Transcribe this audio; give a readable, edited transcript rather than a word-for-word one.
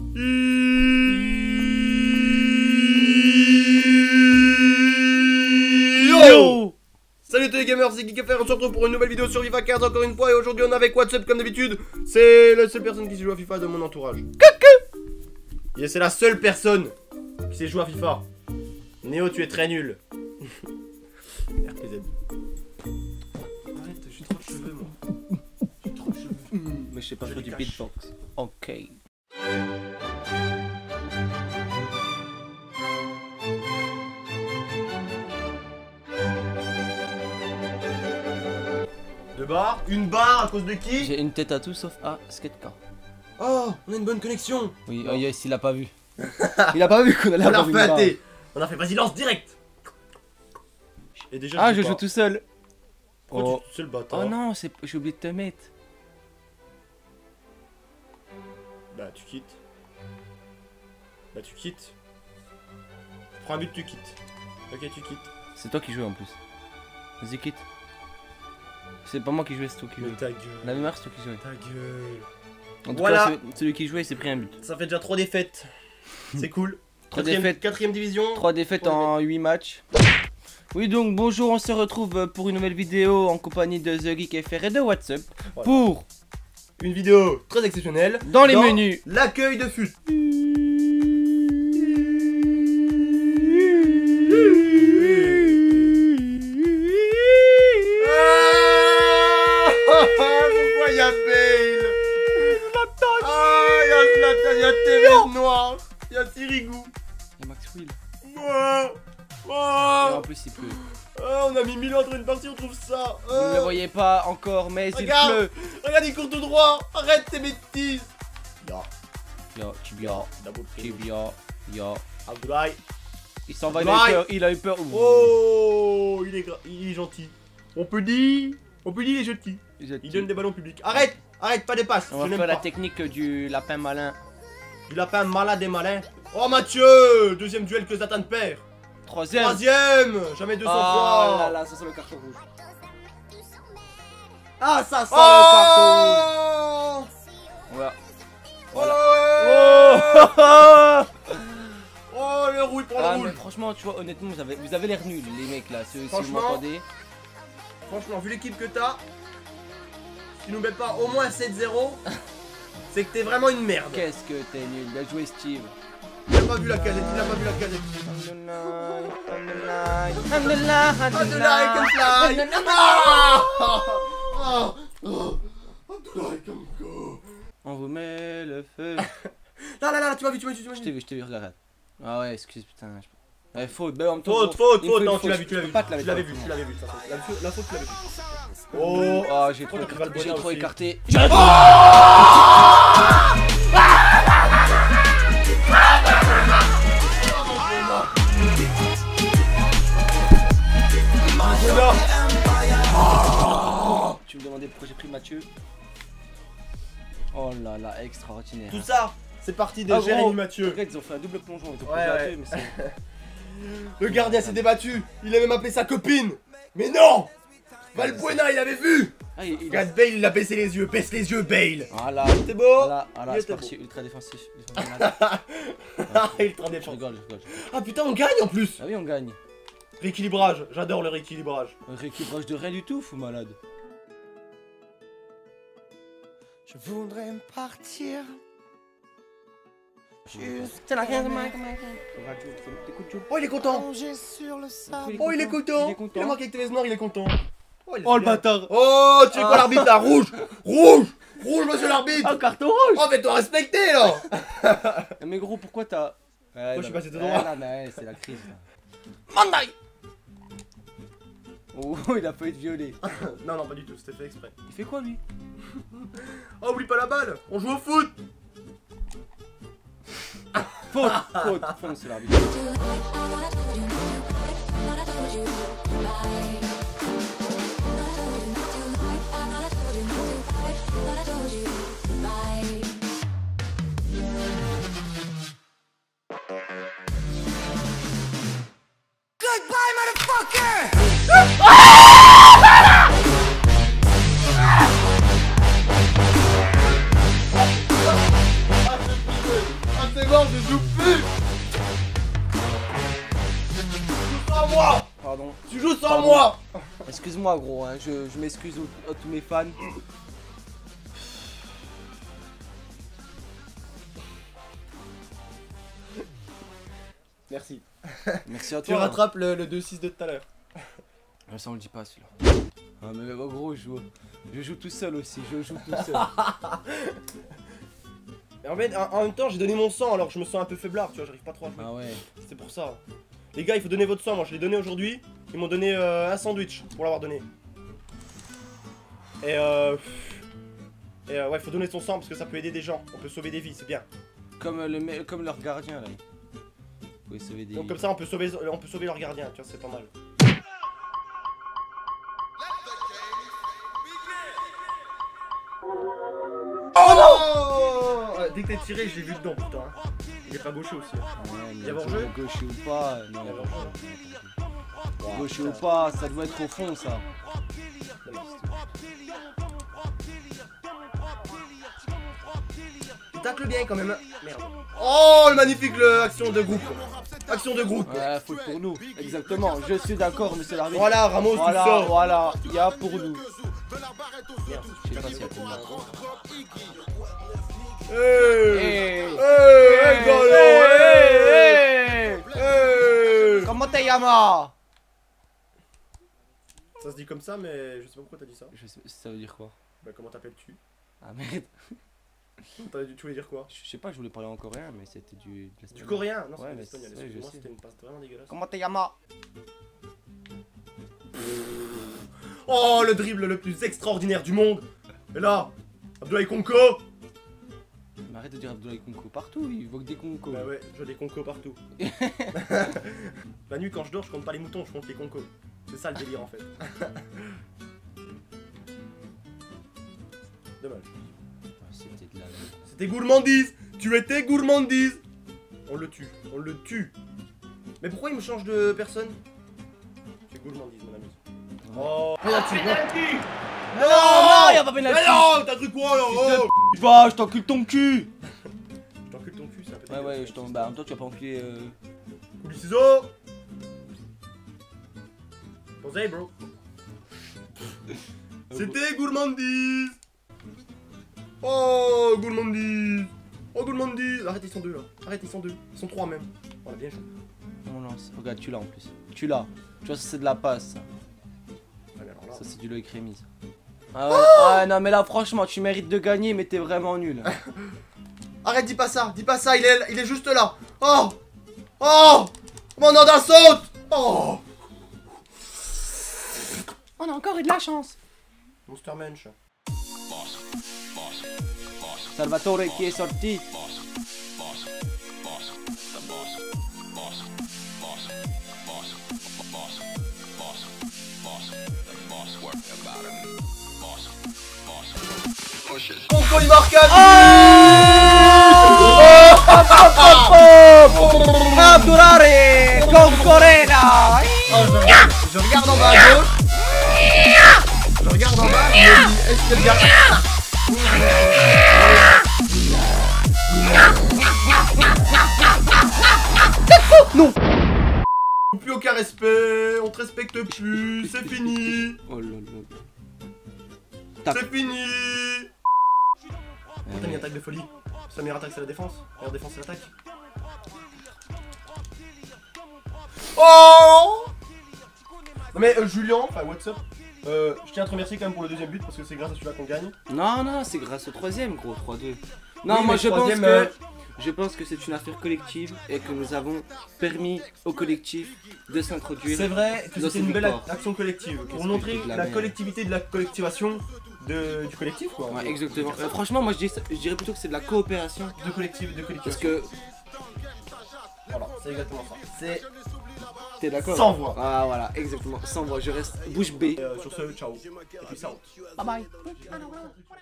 Yo! Salut tous les gamers, c'est GeekFR, on se retrouve pour une nouvelle vidéo sur FIFA 15 encore une fois. Et aujourd'hui on est avec WhatsApp comme d'habitude. C'est la seule personne qui sait jouer à FIFA de mon entourage. Coucou! Et c'est la seule personne qui sait jouer à FIFA. Néo, tu es très nul. RPZ. Arrête, j'ai trop de cheveux moi. J'ai trop de cheveux. Mais je sais pas faire du beatbox. Ok. Deux barres, une barre à cause de qui? J'ai une tête à tout sauf à Skatecar. Oh, on a une bonne connexion. Oui, oh yes, il a pas vu. Il a pas vu qu'on allait On a avoir une refait un barre. thé. On a fait vas-y lance direct. Et déjà, Ah, je sais joue pas. tout seul. Pourquoi Oh. tu es tout seul bâtard? Oh non, j'ai oublié de te mettre. Bah tu quittes. Bah tu quittes. Prends un but, tu quittes. Ok, tu quittes. C'est toi qui jouais en plus. Vas-y, quitte. C'est pas moi qui jouais, c'est toi qui Mais jouais. ta gueule. La mémoire, c'est toi qui jouais. Ta gueule. En tout Voilà. cas, celui qui jouait, il s'est pris un but. Ça fait déjà 3 défaites. C'est cool. 3 défaites. 4ème division. 3 défaites en 8 matchs. Oui, donc bonjour, on se retrouve pour une nouvelle vidéo en compagnie de The GeekFR et de WhatsApp. Voilà. Pour Une vidéo très exceptionnelle. Dans les menus. L'accueil de fut. Pourquoi y'a Bale? Ah, y'a Zlatan, y'a TV Noir, y'a Sirigu. Et Max Will. Moi. Et en plus, il pleut. Oh, on a mis 1000 ans entre une partie, on trouve ça. Vous ne le voyez pas encore, mais il Regarde. pleut. Regarde, il court tout droit. Arrête tes bêtises. Ya, Yo, Tibia, double kill. Tibia, yo. Abdoulaye. Il s'en va, Abdoulaye. il a eu peur. Ouh. Oh, il est gentil. On peut dire, il est gentil. Gentil. Il donne des ballons publics. Arrête, pas des passes. On je va n'aime faire la pas. technique du lapin malin. Il a pas un malade et malin. Oh Mathieu, deuxième duel que Zlatan perd. Troisième. Troisième, jamais 200 Oh fois. là là, ça sent le carton rouge. Ah, ça sent Oh. Voilà. le carton. Oh. Oh, le rouge pour Ah, le mais rouge. franchement, tu vois, honnêtement, vous avez l'air nuls, les mecs là, si vous Franchement. m'entendez. Franchement, vu l'équipe que t'as, si tu nous mets pas au moins 7-0, c'est que t'es vraiment une merde. Qu'est-ce que t'es nul, bien joué Steve. Il a pas vu la casette, il a pas vu la casette. Abdoulaye can fly. Ah. Oh. Oh. Abdoulaye can go. On vous met le feu. Là, tu m'as vu. Je t'ai vu, regarde. Ah ouais, excuse, putain. Ouais, faute, ben en même temps, Faute, il me faut une non, faute, tu l'as je vu, peux pas te la tu mettre. l'avais vu, de toute façon. La faute, tu l'avais vu. Oh, Oh, j'ai trop Oh, t'as pris le bonheur aussi. écarté. Tu me demandais pourquoi j'ai pris Mathieu. Oh là là, extraordinaire. tout ça, c'est parti de Ah, Jérémy gros, Mathieu. regarde, ils ont fait un double plongeon. Ils ont Ouais, posé à ouais. deux, mais c'est... Le gardien s'est débattu, il a même appelé sa copine. Mais non, Valbuena, il avait vu. Ah, il a... Regarde Bale, il a baissé les yeux, baisse les yeux, Bale. Voilà. C'est beau. Voilà, Il c'est était parti, beau. ultra défensif. Ah, ultra Je défense. rigole. Ah putain, on gagne en plus. Ah oui, on gagne. Rééquilibrage, j'adore le rééquilibrage. Un rééquilibrage de rien du tout, fou malade. Je voudrais partir. Juste C'est la reine de Oh, il est content. plonger sur le sable. Oh, il est content. Il est content. Il a marqué avec TV Noir, il est content. Oh, il est Oh le bien. bâtard. Oh, tu sais quoi l'arbitre là? Rouge, monsieur l'arbitre. Oh, carton rouge. Oh, fais-toi respecter là. Mais gros, pourquoi t'as... Ouais, je suis passé tout ouais, droit. non, mais ouais, c'est la crise. là. Mandai. Oh, il a pas été violé. Non, pas du tout, c'était fait exprès. Il fait quoi lui? Oh, oublie pas la balle, on joue au foot. Faute, c'est l'arbitre. Goodbye, motherfucker! c'est mort, je joue plus. Tu joues sans moi. Pardon. Tu joues sans Pardon. moi. Excuse-moi gros, hein. je m'excuse à tous mes fans. Merci. Merci à Tu toi. rattrapes le 2-6 de tout à l'heure. Ça on le dit pas celui-là. Ah mais gros je joue tout seul aussi, je joue tout seul. Et en fait, en même temps, j'ai donné mon sang alors je me sens un peu faiblard, tu vois, j'arrive pas trop à jouer. Ah ouais. C'est pour ça. Les gars, il faut donner votre sang. Moi, je l'ai donné aujourd'hui. Ils m'ont donné un sandwich pour l'avoir donné. Et ouais, il faut donner son sang parce que ça peut aider des gens. On peut sauver des vies, c'est bien. Comme comme leur gardien là. Vous pouvez sauver des Donc vies. comme ça, on peut sauver leur gardien. Tu vois, c'est pas mal. Oh non! Dès que t'es tiré, je l'ai vu dedans, putain. Il est pas gaucher aussi. Ouais, Il y a hors-jeu gaucher ou pas, non. Il y a hors-jeu. Gaucher ou pas, ça doit être au fond ça. Il tacle bien quand même. Hein. Merde. Oh, le magnifique action de groupe. Action de groupe. Ouais, faute pour nous. Exactement, je suis d'accord, monsieur l'arbitre. Voilà, Ramos, Voilà, tu sors. voilà, il y a pour nous. Merde. Je sais pas s'il y a pour moi. Hey, Hey, golo, hey, hey. Comment te llamas? Ça se dit comme ça, mais je sais pas pourquoi t'as dit ça. Je sais, ça veut dire quoi? Bah, comment t'appelles-tu? Ah merde. Tu voulais dire quoi? Je sais pas, je voulais parler en coréen, mais c'était de Du l'espagnol. coréen? Non, Ouais, c'est mais l'espagnol. c'est- ouais, Excuse-moi, je sais. c'était une passe vraiment dégueulasse. Comment te llamas? Oh, le dribble le plus extraordinaire du monde. Et là, Abdoulaye Konko. Mais arrête de dire Abdoulaye Konko partout, il voit que des Konko. Bah ouais, je vois des Konko partout. La nuit, quand je dors, je compte pas les moutons, je compte les Konko. C'est ça le délire en fait. Dommage. Ah, c'était de la merde. C'était gourmandise. Tu étais gourmandise. On le tue, on le tue. Mais pourquoi il me change de personne? C'est gourmandise, mon ami. Oh, penalty, non. Non, y a pas Mais pénalty. non, t'as cru quoi là? Oh. Va, je t'encule ton cul. Je t'encule ton cul, c'est un peu Ouais, dégueulasse. ouais, je t'en. Bah, en même temps, tu vas pas enculer. Coulis ciseaux. Posez, bro. C'était gourmandise. Oh, gourmandise. Oh, gourmandise. Arrête, ils sont deux là. Arrête, ils sont deux. Ils sont trois même. Voilà, bien joué. On lance. Regarde, tu l'as en plus. Tu l'as. Tu vois, ça c'est de la passe. Ça, Ah, mais alors là. ça c'est du Loïc Rémy. Ça. Ah, ouais. Ah non, mais là, franchement, tu mérites de gagner, mais t'es vraiment nul. Arrête, dis pas ça, il est juste là. Oh. Oh. Commandant saute. Oh. On a encore eu de la chance. Monster Munch. Salvatore qui est sorti. Konko, il marque un Abdurare Concorena. Je regarde en bas à gauche. Je regarde en bas. Je me dis, est-ce que le gars. Non. Plus aucun respect, on te respecte plus, c'est fini. Oh là là. C'est fini. T'as mis attaque de folie. Sa meilleure attaque c'est la défense. Meilleure défense c'est l'attaque. Oh. Non mais Julien, enfin what's up, je tiens à te remercier quand même pour le deuxième but parce que c'est grâce à celui-là qu'on gagne. Non, non, c'est grâce au troisième, gros, 3-2. Non, Oui, moi mais je pense troisième, que... Je pense que c'est une affaire collective et que nous avons permis au collectif de s'introduire. C'est vrai que dans c'était cette une belle victoire. action collective pour Qu'est-ce montrer que c'est de la la merde. collectivité de la collectivation du collectif quoi. Ouais, exactement. Franchement, moi je dirais plutôt que c'est de la coopération. De collectif, de collectivité. Parce que. Voilà, c'est exactement ça. C'est T'es d'accord? sans voix. Ah, voilà, exactement. Sans voix, je reste bouche bée. Sur ce, ciao. Et puis ça. Bye bye.